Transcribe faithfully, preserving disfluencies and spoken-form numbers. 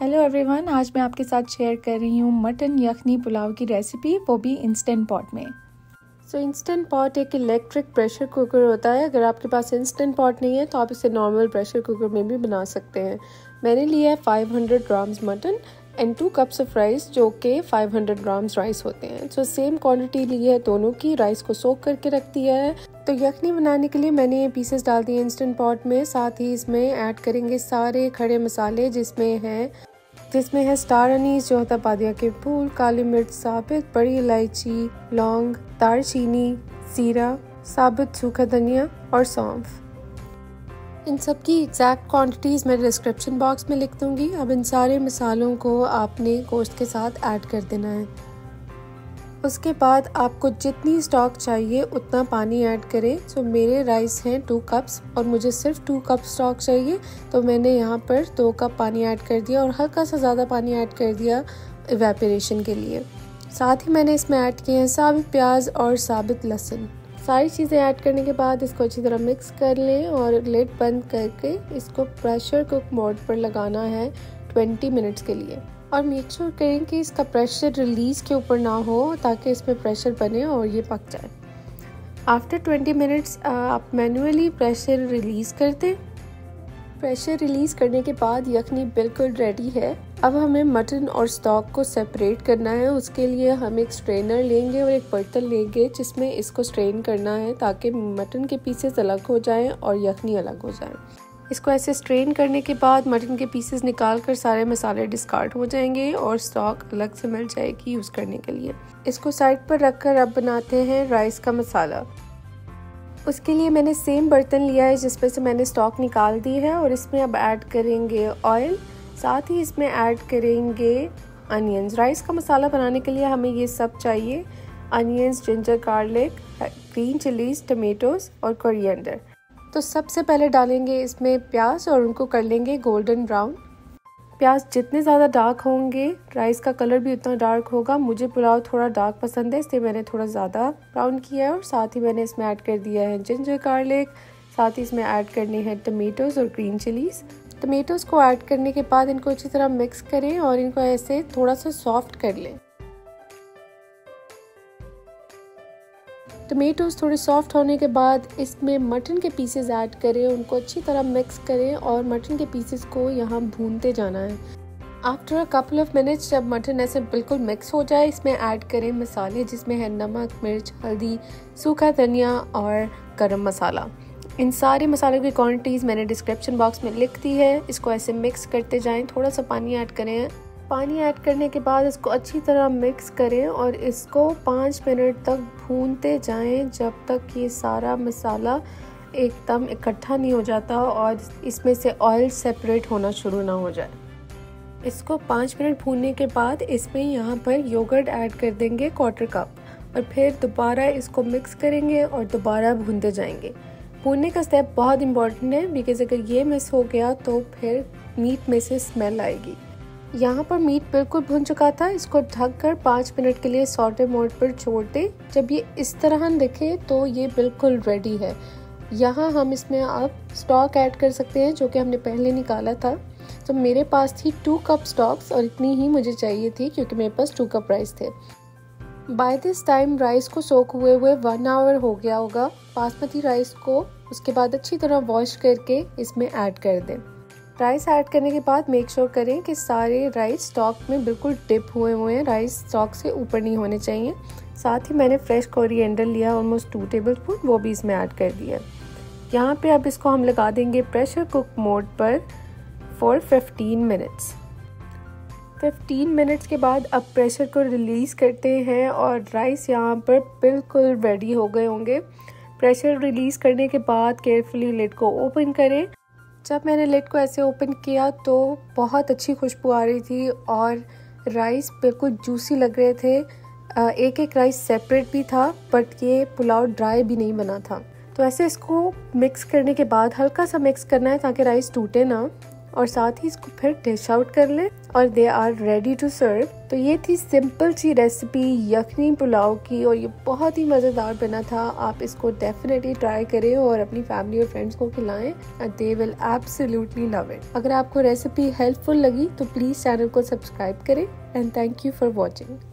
Hello everyone, आज मैं आपके साथ शेयर कर रही हूँ मटन यखनी पुलाव की रेसिपी, वो भी इंस्टेंट पॉट में। सो इंस्टेंट पॉट एक इलेक्ट्रिक प्रेशर कुकर होता है। अगर आपके पास इंस्टेंट पॉट नहीं है तो आप इसे नॉर्मल प्रेशर कुकर में भी बना सकते हैं। मैंने लिया है पाँच सौ grams mutton and two cups of rice, जो कि पाँच सौ ग्राम्स राइस होते हैं। सो सेम क्वांटिटी ली है दोनों की। राइस को सोक करके रख दिया है। तो यखनी बनाने के लिए मैंने ये पीसेस डाल दिए इंस्टेंट पॉट में। साथ ही इसमें ऐड करेंगे सारे खड़े मसाले, जिसमें है जिसमें है स्टार अनीस जो होता है बादिया के फूल, काली मिर्च साबित, बड़ी इलायची, लौंग, दालचीनी, जीरा, साबित सूखा धनिया और सौंफ। इन सब की एग्जैक्ट क्वांटिटीज़ मैं डिस्क्रिप्शन बॉक्स में लिख दूंगी। अब इन सारे मसालों को आपने गोश्त के साथ ऐड कर देना है। उसके बाद आपको जितनी स्टॉक चाहिए उतना पानी ऐड करें। सो मेरे राइस हैं टू कप्स और मुझे सिर्फ टू कप स्टॉक चाहिए, तो मैंने यहाँ पर दो कप पानी ऐड कर दिया और हल्का सा ज़्यादा पानी ऐड कर दिया इवेपोरेशन के लिए। साथ ही मैंने इसमें ऐड किए हैं साबित प्याज और साबित लहसुन। सारी चीज़ें ऐड करने के बाद इसको अच्छी तरह मिक्स कर लें और लिड बंद करके इसको प्रेशर कुक मोड पर लगाना है बीस मिनट्स के लिए। और मेक श्योर करें कि इसका प्रेशर रिलीज़ के ऊपर ना हो, ताकि इसमें प्रेशर बने और ये पक जाए। आफ्टर बीस मिनट्स आप मैन्युअली प्रेशर रिलीज़ कर दें। प्रेशर रिलीज़ करने के बाद यखनी बिल्कुल रेडी है। अब हमें मटन और स्टॉक को सेपरेट करना है। उसके लिए हम एक स्ट्रेनर लेंगे और एक बर्तन लेंगे जिसमें इसको स्ट्रेन करना है, ताकि मटन के पीसेस अलग हो जाएं और यखनी अलग हो जाए। इसको ऐसे स्ट्रेन करने के बाद मटन के पीसेस निकाल कर सारे मसाले डिस्कार्ड हो जाएंगे और स्टॉक अलग से मिल जाएगी यूज़ करने के लिए। इसको साइड पर रखकर अब बनाते हैं राइस का मसाला। उसके लिए मैंने सेम बर्तन लिया है जिसमें से मैंने स्टॉक निकाल दी है और इसमें अब ऐड करेंगे ऑयल। साथ ही इसमें ऐड करेंगे अनियंस। राइस का मसाला बनाने के लिए हमें ये सब चाहिए: onions, ginger garlic, green chillies, tomatoes और कोरिएंडर। तो सबसे पहले डालेंगे इसमें प्याज और उनको कर लेंगे गोल्डन ब्राउन। प्याज जितने ज़्यादा डार्क होंगे राइस का कलर भी उतना डार्क होगा। मुझे पुलाव थोड़ा डार्क पसंद है, इसलिए मैंने थोड़ा ज़्यादा ब्राउन किया है। और साथ ही मैंने इसमें ऐड कर दिया है जिंजर गार्लिक। साथ ही इसमें ऐड करने हैं टमेटोज़ और ग्रीन चिलीज़। टमेटोज़ को ऐड करने के बाद इनको अच्छी तरह मिक्स करें और इनको ऐसे थोड़ा सा सॉफ्ट कर लें। टमेटोज़ थोड़े सॉफ्ट होने के बाद इसमें मटन के पीसेस ऐड करें, उनको अच्छी तरह मिक्स करें और मटन के पीसेस को यहाँ भूनते जाना है। After a couple of minutes जब मटन ऐसे बिल्कुल मिक्स हो जाए, इसमें ऐड करें मसाले, जिसमें है नमक, मिर्च, हल्दी, सूखा धनिया और गरम मसाला। इन सारे मसालों की क्वांटिटीज़ मैंने डिस्क्रिप्शन बॉक्स में लिख दी है। इसको ऐसे मिक्स करते जाएँ। थोड़ा सा पानी ऐड करें। पानी ऐड करने के बाद इसको अच्छी तरह मिक्स करें और इसको पाँच मिनट तक भूनते जाएं, जब तक ये सारा मसाला एकदम इकट्ठा नहीं हो जाता और इसमें से ऑयल सेपरेट होना शुरू ना हो जाए। इसको पाँच मिनट भूनने के बाद इसमें यहाँ पर योगर्ट ऐड कर देंगे क्वार्टर कप और फिर दोबारा इसको मिक्स करेंगे और दोबारा भूनते जाएंगे। भूनने का स्टेप बहुत इंपॉर्टेंट है, बिकॉज अगर ये मिस हो गया तो फिर मीट में से स्मेल आएगी। यहाँ पर मीट बिल्कुल भुन चुका था। इसको ढककर पाँच मिनट के लिए सॉटे मोड पर छोड़ दें। जब ये इस तरह दिखे तो ये बिल्कुल रेडी है। यहाँ हम इसमें अब स्टॉक ऐड कर सकते हैं, जो कि हमने पहले निकाला था। तो मेरे पास थी टू कप स्टॉक्स और इतनी ही मुझे चाहिए थी, क्योंकि मेरे पास टू कप राइस थे। बाय दिस टाइम राइस को सोक हुए हुए वन आवर हो गया होगा। बासमती राइस को उसके बाद अच्छी तरह वॉश करके इसमें ऐड कर दें। राइस ऐड करने के बाद मेक श्योर करें कि सारे राइस स्टॉक में बिल्कुल डिप हुए हुए हैं। राइस स्टॉक से ऊपर नहीं होने चाहिए। साथ ही मैंने फ्रेश कोरिएंडर लिया ऑलमोस्ट टू टेबल स्पून, वो भी इसमें ऐड कर दिया। यहाँ पे अब इसको हम लगा देंगे प्रेशर कुक मोड पर for fifteen minutes. Fifteen minutes के बाद अब प्रेशर को रिलीज़ करते हैं और राइस यहाँ पर बिल्कुल रेडी हो गए होंगे। प्रेशर रिलीज़ करने के बाद केयरफुली लिड को ओपन करें। जब मैंने लिड को ऐसे ओपन किया तो बहुत अच्छी खुशबू आ रही थी और राइस बिल्कुल जूसी लग रहे थे। एक एक राइस सेपरेट भी था, बट ये पुलाव ड्राई भी नहीं बना था। तो ऐसे इसको मिक्स करने के बाद हल्का सा मिक्स करना है ताकि राइस टूटे ना। और साथ ही इसको फिर डिश आउट कर लें और they are ready to serve. तो ये थी सिंपल सी रेसिपी यखनी पुलाव की और ये बहुत ही मज़ेदार बना था। आप इसको डेफिनेटली ट्राई करें और अपनी फैमिली और फ्रेंड्स को खिलाएं, they will absolutely love it. अगर आपको रेसिपी हेल्पफुल लगी तो प्लीज़ चैनल को सब्सक्राइब करें and thank you for watching.